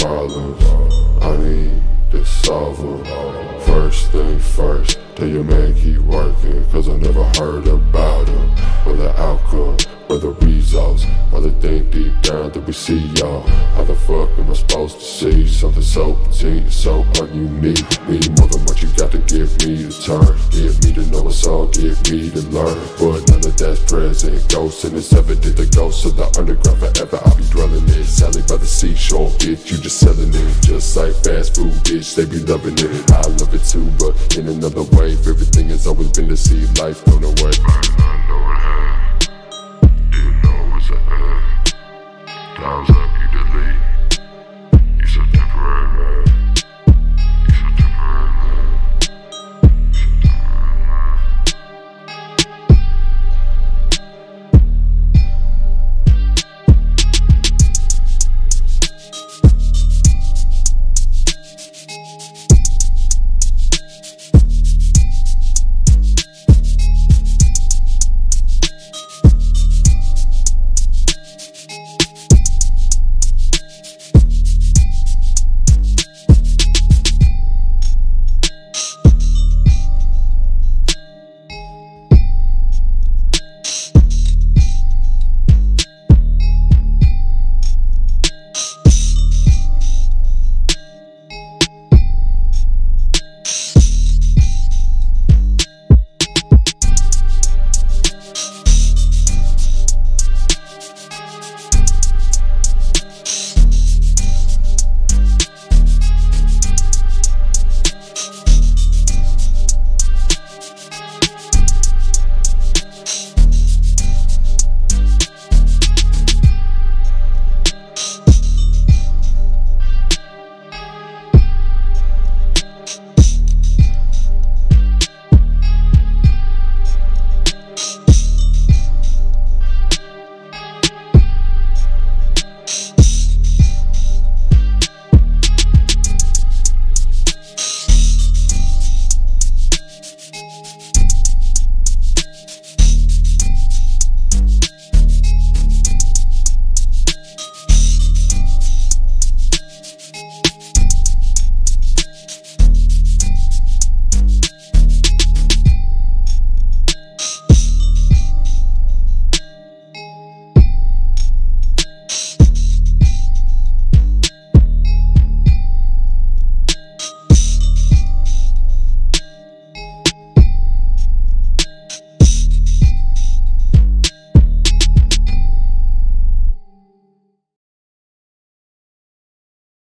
problems, I need to solve them. First thing first, tell your man keep working, cause I never heard about him, or the outcome, or the results. While they think deep down that we see y'all, how the fuck am I supposed to see something so petite, so ununique? Me more than what you got to give me to turn, give me to know it's all, give me to learn. But none of that's present, ghosts and it's evident, the ghosts of the underground forever. I'll be dwelling in Sally by the seashore, bitch, you just selling it, just like fast food, bitch, they be loving it. I love it too, but in another way. Everything has always been to see life thrown away.